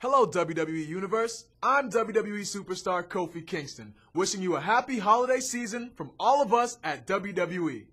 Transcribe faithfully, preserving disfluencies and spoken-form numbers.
Hello, W W E Universe. I'm W W E superstar Kofi Kingston, wishing you a happy holiday season from all of us at W W E.